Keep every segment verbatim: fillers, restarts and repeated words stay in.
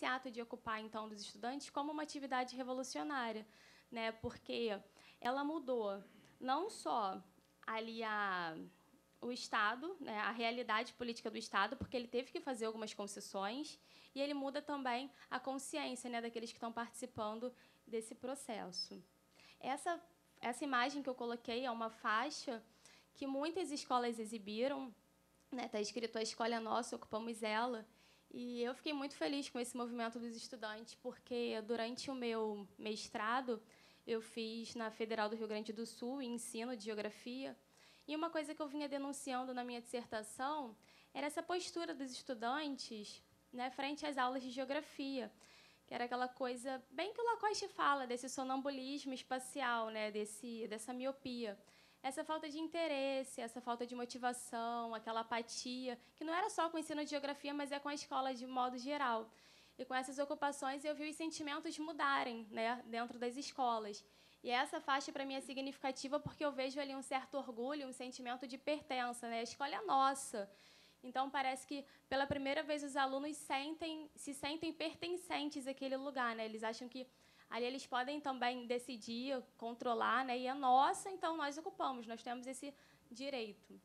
esse ato de ocupar, então, dos estudantes como uma atividade revolucionária, né? Porque ela mudou não só ali a, o Estado, né, a realidade política do Estado, porque ele teve que fazer algumas concessões, e ele muda também a consciência, né, daqueles que estão participando desse processo. Essa, essa imagem que eu coloquei é uma faixa que muitas escolas exibiram, né, está escrito: a escola é nossa, ocupamos ela. E eu fiquei muito feliz com esse movimento dos estudantes, porque durante o meu mestrado eu fiz na Federal do Rio Grande do Sul, em ensino de geografia, e uma coisa que eu vinha denunciando na minha dissertação era essa postura dos estudantes, né, frente às aulas de geografia, que era aquela coisa, bem que o Lacoste fala, desse sonambulismo espacial, né, desse, dessa miopia. Essa falta de interesse, essa falta de motivação, aquela apatia, que não era só com o ensino de geografia, mas é com a escola de modo geral. E com essas ocupações eu vi os sentimentos mudarem, né, dentro das escolas. E essa faixa, para mim, é significativa porque eu vejo ali um certo orgulho, um sentimento de pertença, né? A escola é nossa. Então, parece que, pela primeira vez, os alunos sentem, se sentem pertencentes àquele lugar, né? Eles acham que ali eles podem também decidir, controlar, né? E é nossa, então nós ocupamos, nós temos esse direito.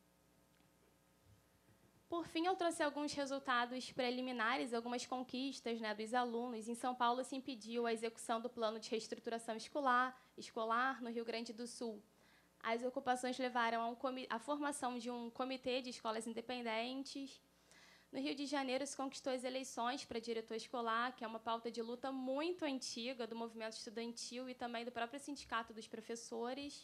Por fim, eu trouxe alguns resultados preliminares, algumas conquistas, né, dos alunos. Em São Paulo, se impediu a execução do plano de reestruturação escolar, escolar. No Rio Grande do Sul, as ocupações levaram a, um, a formação de um comitê de escolas independentes. No Rio de Janeiro, se conquistou as eleições para diretor escolar, que é uma pauta de luta muito antiga do movimento estudantil e também do próprio sindicato dos professores.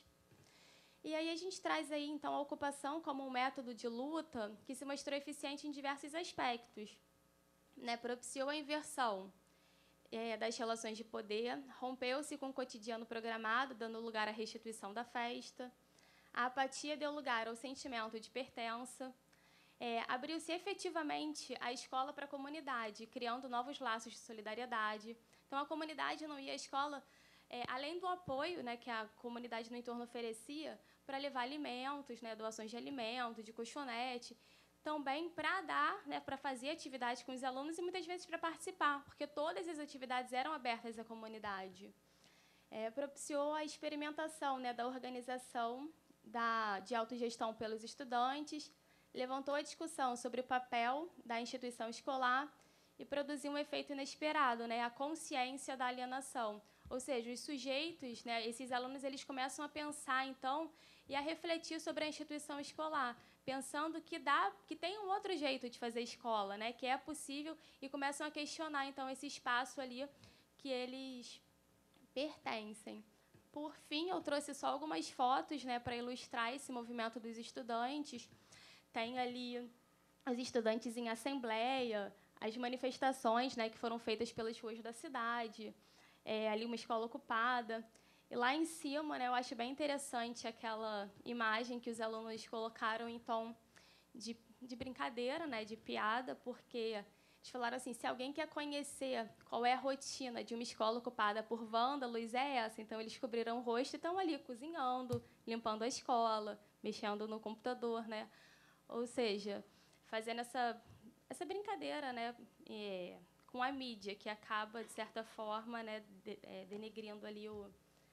E aí a gente traz aí, então, a ocupação como um método de luta que se mostrou eficiente em diversos aspectos, né? Propiciou a inversão é, das relações de poder, rompeu-se com o cotidiano programado, dando lugar à restituição da festa. A apatia deu lugar ao sentimento de pertença. É, abriu-se efetivamente a escola para a comunidade, criando novos laços de solidariedade. Então, a comunidade não ia à escola, é, além do apoio, né, que a comunidade no entorno oferecia, para levar alimentos, né, doações de alimento, de colchonete, também para dar, né, para fazer atividades com os alunos e, muitas vezes, para participar, porque todas as atividades eram abertas à comunidade. É, propiciou a experimentação, né, da organização da, de autogestão pelos estudantes, levantou a discussão sobre o papel da instituição escolar e produziu um efeito inesperado, né, a consciência da alienação. Ou seja, os sujeitos, né, esses alunos, eles começam a pensar, então, e a refletir sobre a instituição escolar, pensando que, dá, que tem um outro jeito de fazer escola, né, que é possível, e começam a questionar, então, esse espaço ali que eles pertencem. Por fim, eu trouxe só algumas fotos, né, para ilustrar esse movimento dos estudantes. Tem ali os estudantes em assembleia, as manifestações, né, que foram feitas pelas ruas da cidade, é, ali uma escola ocupada. E lá em cima, né, eu acho bem interessante aquela imagem que os alunos colocaram em tom de, de brincadeira, né, de piada, porque eles falaram assim: se alguém quer conhecer qual é a rotina de uma escola ocupada por vândalos, é essa. Então, eles cobriram o rosto e estão ali cozinhando, limpando a escola, mexendo no computador, né? Ou seja, fazendo essa, essa brincadeira, né, é, com a mídia, que acaba, de certa forma, né, de, é, denegrindo ali o,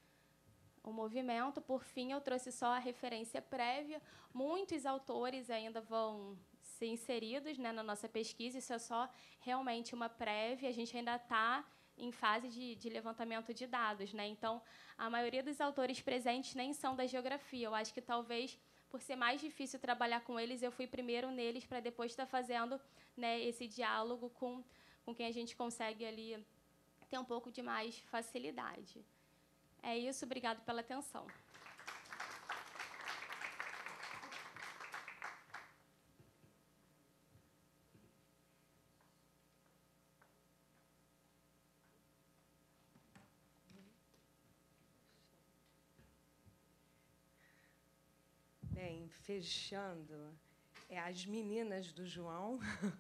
o movimento. Por fim, eu trouxe só a referência prévia. Muitos autores ainda vão ser inseridos, né, na nossa pesquisa. Isso é só realmente uma prévia. A gente ainda está em fase de, de levantamento de dados, né? Então, a maioria dos autores presentes nem são da geografia. Eu acho que, talvez, por ser mais difícil trabalhar com eles, eu fui primeiro neles para depois estar fazendo, né, esse diálogo com, com quem a gente consegue ali ter um pouco de mais facilidade. É isso, obrigado pela atenção. Bem, fechando, é, as meninas do João.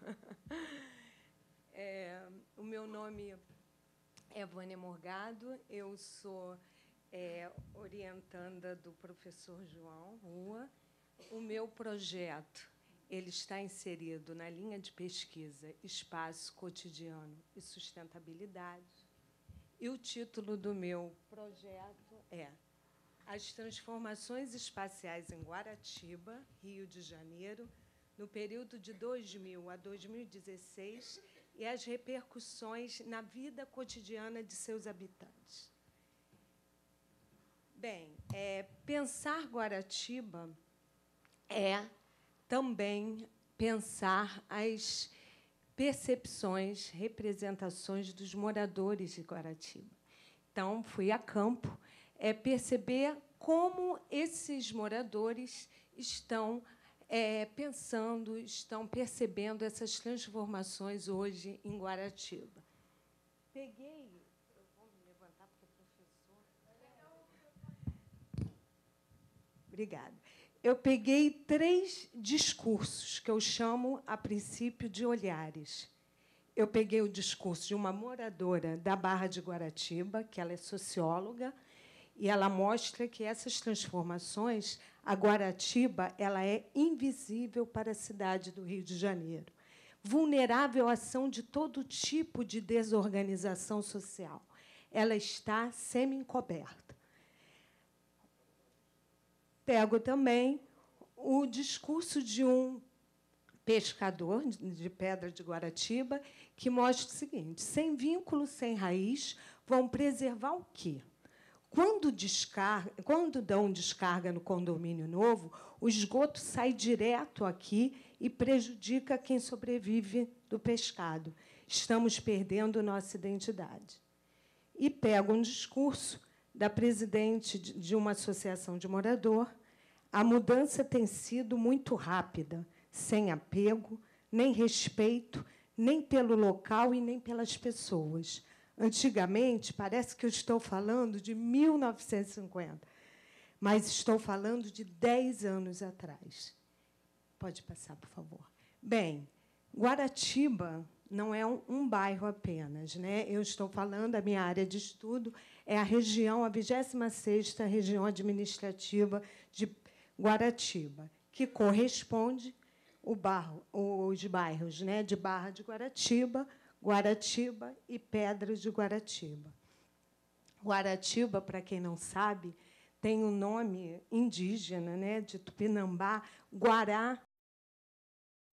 É, o meu nome é Vânia Morgado, eu sou é, orientanda do professor João Rua. O meu projeto ele está inserido na linha de pesquisa Espaço Cotidiano e Sustentabilidade. E o título do meu projeto é As Transformações Espaciais em Guaratiba, Rio de Janeiro, no período de dois mil a dois mil e dezesseis, e as repercussões na vida cotidiana de seus habitantes. Bem, é, pensar Guaratiba é também pensar as percepções, representações dos moradores de Guaratiba. Então, fui a campo, é perceber como esses moradores estão é, pensando, estão percebendo essas transformações hoje em Guaratiba. Peguei... Eu vou me levantar porque o professor... Obrigada. Eu peguei três discursos que eu chamo, a princípio, de olhares. Eu peguei o discurso de uma moradora da Barra de Guaratiba, que ela é socióloga, e ela mostra que essas transformações, a Guaratiba, ela é invisível para a cidade do Rio de Janeiro, vulnerável à ação de todo tipo de desorganização social. Ela está semi-encoberta. Pego também o discurso de um pescador de Pedra de Guaratiba, que mostra o seguinte: sem vínculo, sem raiz, vão preservar o quê? Quando, descarga, quando dão descarga no condomínio novo, o esgoto sai direto aqui e prejudica quem sobrevive do pescado. Estamos perdendo nossa identidade. E pego um discurso da presidente de uma associação de morador. A mudança tem sido muito rápida, sem apego, nem respeito, nem pelo local e nem pelas pessoas. Antigamente, parece que eu estou falando de mil novecentos e cinquenta, mas estou falando de dez anos atrás. Pode passar, por favor. Bem, Guaratiba não é um, um bairro apenas, né? Eu estou falando, a minha área de estudo é a região, a vigésima sexta região administrativa de Guaratiba, que corresponde o barro, os bairros, né, de Barra de Guaratiba, Guaratiba e Pedra de Guaratiba. Guaratiba, para quem não sabe, tem um nome indígena, né, de Tupinambá, Guará,